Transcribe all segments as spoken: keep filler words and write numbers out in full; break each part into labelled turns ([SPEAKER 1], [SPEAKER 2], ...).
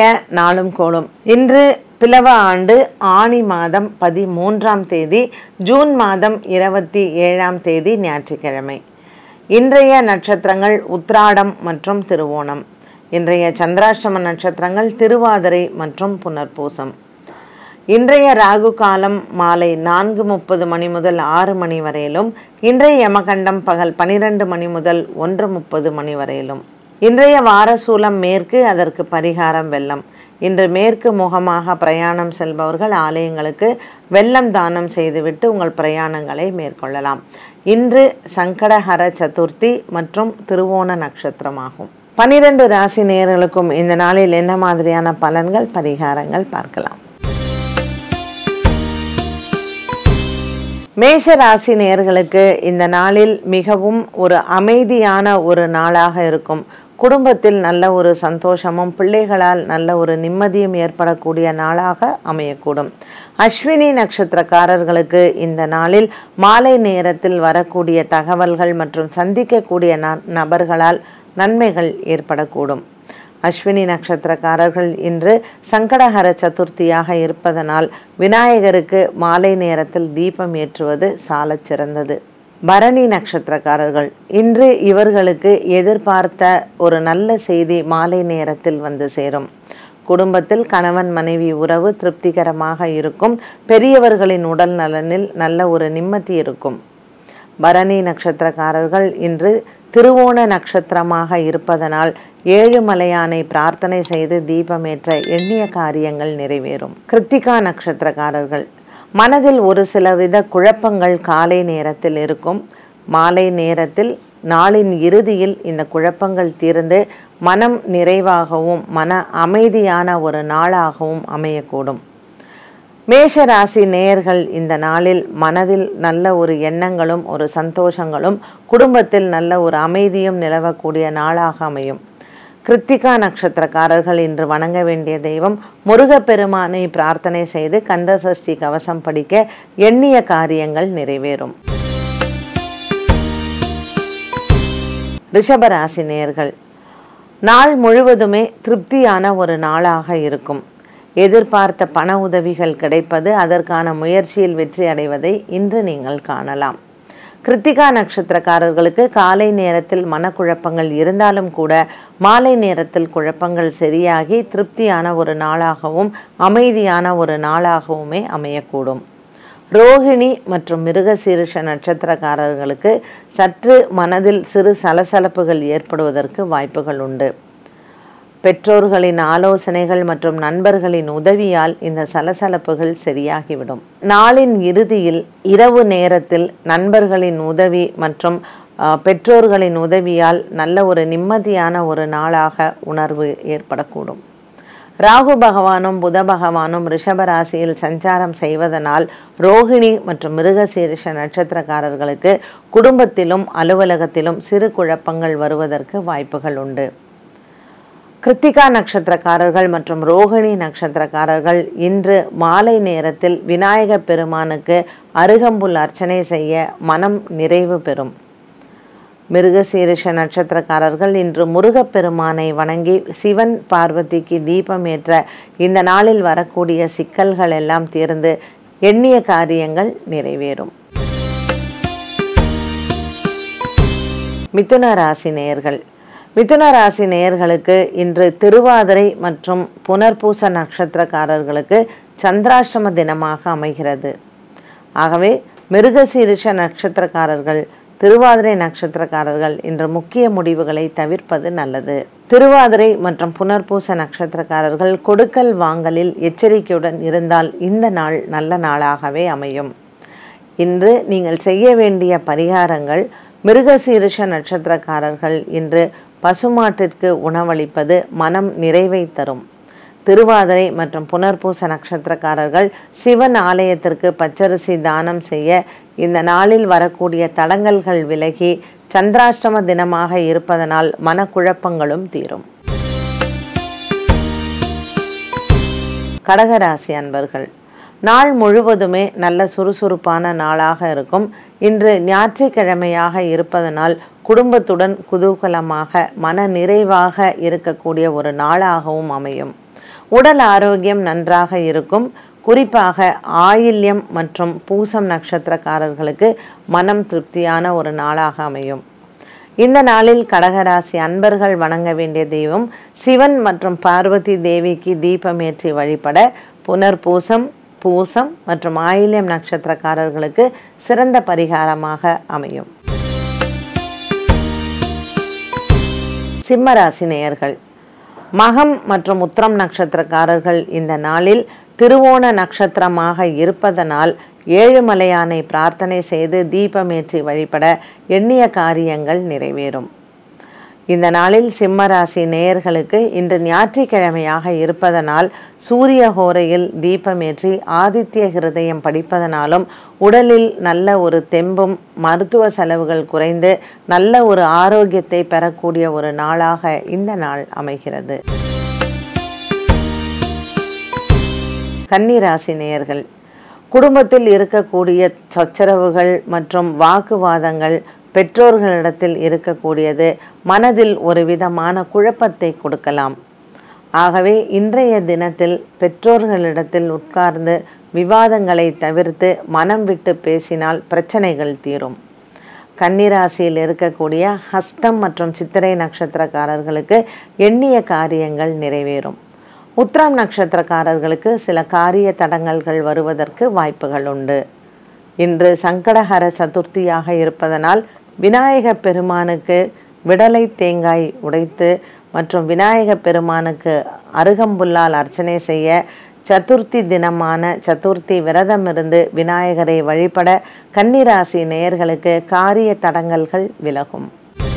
[SPEAKER 1] நாளும் கோளும். இன்று பிலவ ஆண்டு ஆனி மாதம் பதிமூன்றாம் தேதி, ஜூன் மாதம் இருபத்தி ஏழாம் தேதி ஞாயிற்றுக்கிழமை. இன்றைய நட்சத்திரங்கள் உத்ராடம் மற்றும் திருவோணம். இன்றைய சந்திராஷ்டம நட்சத்திரங்கள் திருவாதிரை மற்றும் புனர்பூசம். இன்றைய ராகு காலம் மாலை நான்கு முப்பது மணி முதல் ஆறு மணி வரையிலும், இன்றைய யமகண்டம் பகல் பனிரெண்டு மணி முதல் ஒன்று முப்பது மணி வரையிலும். இன்றைய வாரசூலம் மேற்கு, அதற்கு பரிகாரம் வெல்லம். இன்று மேற்கு முகமாக பிரயாணம் செல்பவர்கள் ஆலயங்களுக்கு வெல்லம் தானம் செய்துவிட்டு உங்கள் பிரயாணங்களை மேற்கொள்ளலாம். இன்று சங்கடஹர சதுர்த்தி மற்றும் திருவோண நட்சத்திரமாகும். பனிரெண்டு ராசி நேயர்களுக்கும் இந்த நாளில் என்ன மாதிரியான பலன்கள், பரிகாரங்கள் பார்க்கலாம். மேஷ ராசி நேயர்களுக்கு இந்த நாளில் மிகவும் ஒரு அமைதியான ஒரு நாளாக இருக்கும். குடும்பத்தில் நல்ல ஒரு சந்தோஷமும் பிள்ளைகளால் நல்ல ஒரு நிம்மதியும் ஏற்படக்கூடிய நாளாக அமையக்கூடும். அஸ்வினி நட்சத்திரக்காரர்களுக்கு இந்த நாளில் மாலை நேரத்தில் வரக்கூடிய தகவல்கள் மற்றும் சந்திக்கக்கூடிய நபர்களால் நன்மைகள் ஏற்படக்கூடும். அஸ்வினி நட்சத்திரக்காரர்கள் இன்று சங்கடஹர சதுர்த்தியாக இருப்பதனால் விநாயகருக்கு மாலை நேரத்தில் தீபம் ஏற்றுவது சாலச் சிறந்தது. பரணி நட்சத்திரக்காரர்கள் இன்று இவர்களுக்கு எதிர்பார்த்த ஒரு நல்ல செய்தி மாலை நேரத்தில் வந்து சேரும். குடும்பத்தில் கணவன் மனைவி உறவு திருப்திகரமாக இருக்கும். பெரியவர்களின் உடல் நலனில் நல்ல ஒரு நிம்மதி இருக்கும். பரணி நட்சத்திரக்காரர்கள் இன்று திருவோண நட்சத்திரமாக இருப்பதனால் ஏழுமலையானை பிரார்த்தனை செய்து தீபமேற்ற எண்ணிய காரியங்கள் நிறைவேறும். கிருத்திகா நட்சத்திரக்காரர்கள் மனதில் ஒரு சிலவித குழப்பங்கள் காலை நேரத்தில் இருக்கும். மாலை நேரத்தில் நாளின் இறுதியில் இந்த குழப்பங்கள் தீர்ந்து மனம் நிறைவாகவும் மன அமைதியான ஒரு நாளாகவும் அமையக்கூடும். மேஷ ராசி நேயர்கள் இந்த நாளில் மனதில் நல்ல ஒரு எண்ணங்களும் ஒரு சந்தோஷங்களும் குடும்பத்தில் நல்ல ஒரு அமைதியும் நிலவக்கூடிய நாளாக அமையும். கிருத்திகா நட்சத்திரக்காரர்கள் இன்று வணங்க வேண்டிய தெய்வம் முருகப்பெருமானை பிரார்த்தனை செய்து கந்த சஷ்டி கவசம் படிக்க எண்ணிய காரியங்கள் நிறைவேறும். ரிஷபராசி நேயர்கள் நாள் முழுவதுமே திருப்தியான ஒரு நாளாக இருக்கும். எதிர்பார்த்த பண உதவிகள் கிடைப்பது, அதற்கான முயற்சியில் வெற்றி அடைவதை இன்று நீங்கள் காணலாம். கிருத்திகா நட்சத்திரக்காரர்களுக்கு காலை நேரத்தில் மனக்குழப்பங்கள் இருந்தாலும் கூட மாலை நேரத்தில் குழப்பங்கள் சரியாகி திருப்தியான ஒரு நாளாகவும் அமைதியான ஒரு நாளாகவுமே அமையக்கூடும். ரோகிணி மற்றும் மிருகசீரிஷ நட்சத்திரக்காரர்களுக்கு சற்று மனதில் சிறு சலசலப்புகள் ஏற்படுவதற்கு வாய்ப்புகள் உண்டு. பெற்றோர்களின் ஆலோசனைகள் மற்றும் நண்பர்களின் உதவியால் இந்த சலசலப்புகள் சரியாகிவிடும். நாளின் இறுதியில் இரவு நேரத்தில் நண்பர்களின் உதவி மற்றும் பெற்றோர்களின் உதவியால் நல்ல ஒரு நிம்மதியான ஒரு நாளாக உணர்வு ஏற்படக்கூடும். ராகு பகவானும் புத பகவானும் ரிஷபராசியில் சஞ்சாரம் செய்வதனால் ரோகிணி மற்றும் மிருகசீரிஷ நட்சத்திரக்காரர்களுக்கு குடும்பத்திலும் அலுவலகத்திலும் சிறு குழப்பங்கள் வருவதற்கு வாய்ப்புகள் உண்டு. கிருத்திகா நட்சத்திரக்காரர்கள் மற்றும் ரோகிணி நட்சத்திரக்காரர்கள் இன்று மாலை நேரத்தில் விநாயக பெருமானுக்கு அருகம்புல் அர்ச்சனை செய்ய மனம் நிறைவு பெறும். மிருகசீரிஷ நட்சத்திரக்காரர்கள் இன்று முருகப்பெருமானை வணங்கி சிவன் பார்வதிக்கு தீபம் ஏற்ற இந்த நாளில் வரக்கூடிய சிக்கல்கள் எல்லாம் தீர்ந்து எண்ணிய காரியங்கள் நிறைவேறும். மிதுன ராசி நேயர்கள் மிதுன ராசி நேயர்களுக்கு இன்று திருவாதிரை மற்றும் புனர்பூச நட்சத்திரக்காரர்களுக்கு சந்திராஷ்டம தினமாக அமைகிறது. ஆகவே மிருகசீரிஷ நட்சத்திரக்காரர்கள், திருவாதிரை நட்சத்திரக்காரர்கள் இன்று முக்கிய முடிவுகளை தவிர்ப்பது நல்லது. திருவாதிரை மற்றும் புனர்பூச நட்சத்திரக்காரர்கள் கொடுக்கல் வாங்கலில் எச்சரிக்கையுடன் இருந்தால் இந்த நாள் நல்ல நாளாகவே அமையும். இன்று நீங்கள் செய்ய வேண்டிய பரிகாரங்கள், மிருகசீரிஷ நட்சத்திரக்காரர்கள் இன்று பசுமாட்டிற்கு உணவளிப்பது மனம் நிறைவை தரும். திருவாதிரை மற்றும் புனர்பூச நட்சத்திரக்காரர்கள் சிவன் ஆலயத்திற்கு பச்சரிசி தானம் செய்ய இந்த நாளில் வரக்கூடிய தடங்கல்கள் விலகி சந்திராஷ்டம தினமாக இருப்பதனால் மனக்குழப்பங்களும் தீரும். கடகராசி அன்பர்கள் நாள் முழுவதுமே நல்ல சுறுசுறுப்பான நாளாக இருக்கும். இன்று ஞாயிற்றுக்கிழமையாக இருப்பதனால் குடும்பத்துடன் குதூகலமாக மன நிறைவாக இருக்கக்கூடிய ஒரு நாளாகவும் அமையும். உடல் ஆரோக்கியம் நன்றாக இருக்கும். குறிப்பாக ஆயில்யம் மற்றும் பூசம் நட்சத்திரக்காரர்களுக்கு மனம் திருப்தியான ஒரு நாளாக அமையும். இந்த நாளில் கடகராசி அன்பர்கள் வணங்க வேண்டிய தெய்வம் சிவன் மற்றும் பார்வதி தேவிக்கு தீபமேற்றி வழிபட புனர்பூசம், பூசம் மற்றும் ஆயில்யம் நட்சத்திரக்காரர்களுக்கு சிறந்த பரிகாரமாக அமையும். சிம்மராசி நேயர்கள், மகம் மற்றும் உத்திரம் நட்சத்திரக்காரர்கள் இந்த நாளில் திருவோண நட்சத்திரமாக இருப்பதனால் ஏழுமலையானை பிரார்த்தனை செய்து தீபமேற்றி வழிபட எண்ணிய காரியங்கள் நிறைவேறும். இந்த நாளில் சிம்மராசி நேயர்களுக்கு இன்று ஞாயிற்றுக்கிழமையாக இருப்பதனால் சூரிய ஹோரையில் தீபமேற்றி ஆதித்ய ஹிருதயம் படிப்பதனாலும் உடலில் நல்ல ஒரு தெம்பும் மருத்துவ செலவுகள் குறைந்து நல்ல ஒரு ஆரோக்கியத்தை பெறக்கூடிய ஒரு நாளாக இந்த நாள் அமைகிறது. கன்னிராசி நேயர்கள், குடும்பத்தில் இருக்கக்கூடிய சச்சரவுகள் மற்றும் வாக்குவாதங்கள் பெற்றோர்களிடத்தில் இருக்கக்கூடியது மனதில் ஒரு விதமான குழப்பத்தை கொடுக்கலாம். ஆகவே இன்றைய தினத்தில் பெற்றோர்களிடத்தில் உட்கார்ந்து விவாதங்களை தவிர்த்து மனம் விட்டு பேசினால் பிரச்சனைகள் தீரும். கன்னிராசியில் இருக்கக்கூடிய ஹஸ்தம் மற்றும் சித்திரை நட்சத்திரக்காரர்களுக்கு எண்ணிய காரியங்கள் நிறைவேறும். உத்திரம் நட்சத்திரக்காரர்களுக்கு சில காரிய தடங்கல்கள் வருவதற்கு வாய்ப்புகள் உண்டு. இன்று சங்கடஹர சதுர்த்தியாக இருப்பதனால் விநாயக பெருமானுக்கு விடலை தேங்காய் உடைத்து மற்றும் விநாயக பெருமானுக்கு அருகம்புல்லால் அர்ச்சனை செய்ய சதுர்த்தி தினமான சதுர்த்தி விரதமிருந்து விநாயகரை வழிபட கன்னிராசி நேயர்களுக்கு காரிய தடங்கல்கள் விலகும்.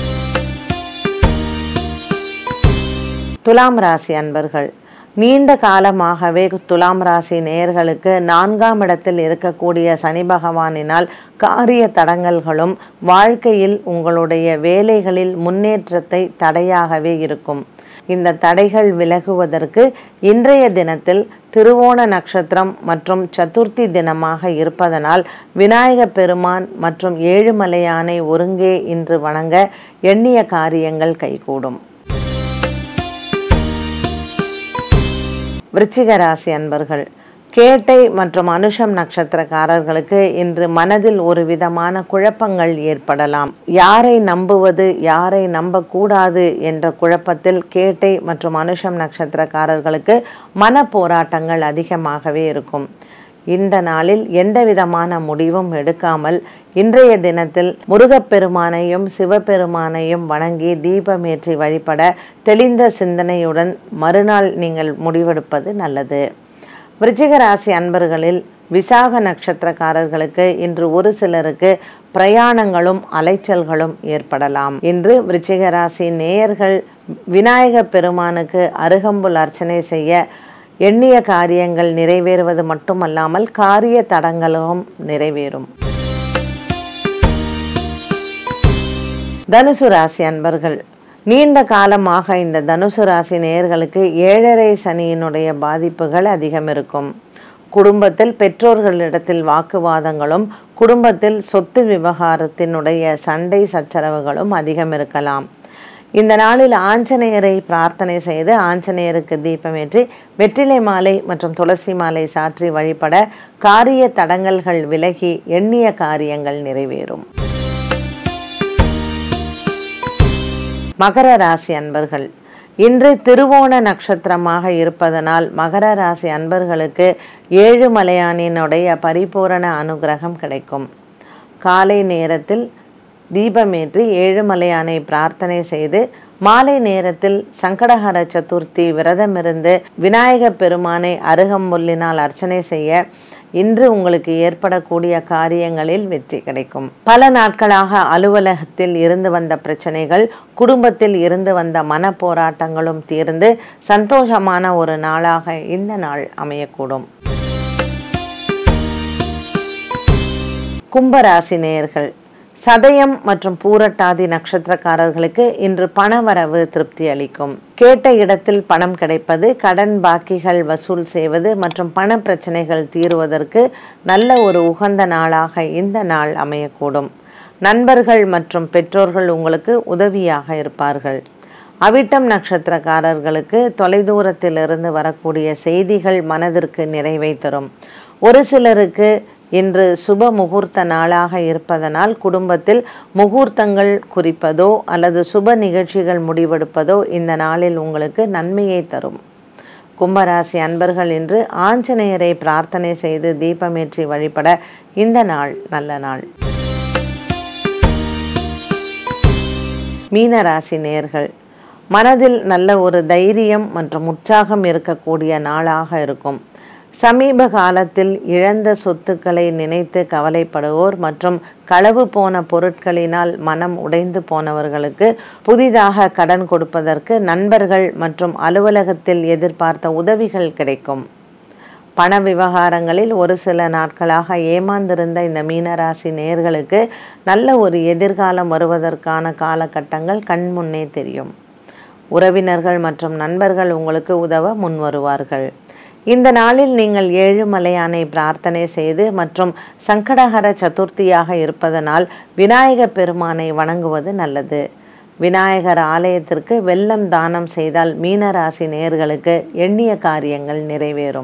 [SPEAKER 1] துலாம் ராசி அன்பர்கள், நீண்ட காலமாகவே துலாம் ராசி நேயர்களுக்கு நான்காம் இடத்தில் இருக்கக்கூடிய சனி பகவானினால் காரிய தடங்கல்களும் வாழ்க்கையில் உங்களுடைய வேலைகளில் முன்னேற்றத்தை தடையாகவே இருக்கும். இந்த தடைகள் விலகுவதற்கு இன்றைய தினத்தில் திருவோண நட்சத்திரம் மற்றும் சதுர்த்தி தினமாக இருப்பதனால் விநாயக பெருமான் மற்றும் ஏழுமலையானை ஒருங்கே இன்று வணங்க எண்ணிய காரியங்கள் கைகூடும். விருச்சிக ராசி அன்பர்கள், கேட்டை மற்றும் அனுஷம் நட்சத்திரக்காரர்களுக்கு இன்று மனதில் ஒரு விதமான குழப்பங்கள் ஏற்படலாம். யாரை நம்புவது யாரை நம்பக்கூடாது என்ற குழப்பத்தில் கேட்டை மற்றும் அனுஷம் நட்சத்திரக்காரர்களுக்கு மன போராட்டங்கள் அதிகமாகவே இருக்கும். இந்த நாளில் எந்த விதமான முடிவும் எடுக்காமல் இன்றைய தினத்தில் முருகப்பெருமானையும் சிவபெருமானையும் வணங்கி தீபமேற்றி வழிபட தெளிந்த சிந்தனையுடன் மறுநாள் நீங்கள் முடிவெடுப்பது நல்லது. விருச்சிக ராசி அன்பர்களில் விசாக நட்சத்திரக்காரர்களுக்கு இன்று ஒரு சிலருக்கு பிரயாணங்களும் அலைச்சல்களும் ஏற்படலாம். இன்று விருச்சிக ராசி நேயர்கள் விநாயக பெருமானுக்கு அருகம்புல் அர்ச்சனை செய்ய எண்ணிய காரியங்கள் நிறைவேறுவது மட்டுமல்லாமல் காரிய தடங்களும் நிறைவேறும். தனுசு ராசி அன்பர்கள், நீண்ட காலமாக இந்த தனுசு ராசி நேயர்களுக்கு ஏழரை சனியினுடைய பாதிப்புகள் அதிகம் இருக்கும். குடும்பத்தில் பெற்றோர்களிடத்தில் வாக்குவாதங்களும் குடும்பத்தில் சொத்து விவகாரத்தினுடைய சண்டை சச்சரவுகளும் அதிகம் இருக்கலாம். இந்த நாளில் ஆஞ்சநேயரை பிரார்த்தனை செய்து ஆஞ்சநேயருக்கு தீபமேற்றி வெற்றிலை மாலை மற்றும் துளசி மாலை சாற்றி வழிபட காரிய தடங்கல்கள் விலகி எண்ணிய காரியங்கள் நிறைவேறும். மகர ராசி அன்பர்கள், இன்று திருவோண நட்சத்திரமாக இருப்பதனால் மகர ராசி அன்பர்களுக்கு ஏழுமலையானினுடைய பரிபூரண அனுகிரகம் கிடைக்கும். காலை நேரத்தில் தீபமேற்றி ஏழுமலையானை பிரார்த்தனை செய்து மாலை நேரத்தில் சங்கடஹர சதுர்த்தி விரதமிருந்து விநாயக பெருமானை அருகம்புல்லினால் அர்ச்சனை செய்ய இன்று உங்களுக்கு ஏற்படக்கூடிய காரியங்களில் வெற்றி கிடைக்கும். பல நாட்களாக அலுவலகத்தில் இருந்து வந்த பிரச்சனைகள், குடும்பத்தில் இருந்து வந்த மன போராட்டங்களும் தீர்ந்து சந்தோஷமான ஒரு நாளாக இந்த நாள் அமையக்கூடும். கும்பராசி நேயர்கள், சதயம் மற்றும் பூரட்டாதி நட்சத்திரக்காரர்களுக்கு இன்று பணவரவு திருப்தி அளிக்கும். கேட்ட இடத்தில் பணம் கிடைப்பது, கடன் பாக்கிகள் வசூல் செய்வது மற்றும் பண பிரச்சனைகள் தீருவதற்கு நல்ல ஒரு உகந்த நாளாக இந்த நாள் அமையக்கூடும். நண்பர்கள் மற்றும் பெற்றோர்கள் உங்களுக்கு உதவியாக இருப்பார்கள். அவிட்டம் நட்சத்திரக்காரர்களுக்கு தொலைதூரத்திலிருந்து வரக்கூடிய செய்திகள் மனதிற்கு நிறைவை தரும். ஒரு சிலருக்கு இன்று சுப முகூர்த்த நாளாக இருப்பதனால் குடும்பத்தில் முகூர்த்தங்கள் குறிப்பதோ அல்லது சுப நிகழ்ச்சிகள் முடிவெடுப்பதோ இந்த நாளில் உங்களுக்கு நன்மையை தரும். கும்பராசி அன்பர்கள் இன்று ஆஞ்சநேயரை பிரார்த்தனை செய்து தீபமேற்றி வழிபட இந்த நாள் நல்ல நாள். மீனராசி நேயர்கள், மனதில் நல்ல ஒரு தைரியம் மற்றும் உற்சாகம் இருக்கக்கூடிய நாளாக இருக்கும். சமீப காலத்தில் இழந்த சொத்துக்களை நினைத்து கவலைப்படுவோர் மற்றும் களவு போன பொருட்களினால் மனம் உடைந்து போனவர்களுக்கு புதிதாக கடன் கொடுப்பதற்கு நண்பர்கள் மற்றும் அலுவலகத்தில் எதிர்பார்த்த உதவிகள் கிடைக்கும். பண விவகாரங்களில் ஒரு சில நாட்களாக ஏமாந்திருந்த இந்த மீனராசி நேயர்களுக்கு நல்ல ஒரு எதிர்காலம் வருவதற்கான காலகட்டங்கள் கண்முன்னே தெரியும். உறவினர்கள் மற்றும் நண்பர்கள் உங்களுக்கு உதவ முன் வருவார்கள். இந்த நாளில் நீங்கள் ஏழுமலையானை பிரார்த்தனை செய்து மற்றும் சங்கடஹர சதுர்த்தியாக இருப்பதனால் விநாயக பெருமானை வணங்குவது நல்லது. விநாயகர் ஆலயத்திற்கு வெல்லம் தானம் செய்தால் மீனராசி நேயர்களுக்கு எண்ணிய காரியங்கள் நிறைவேறும்.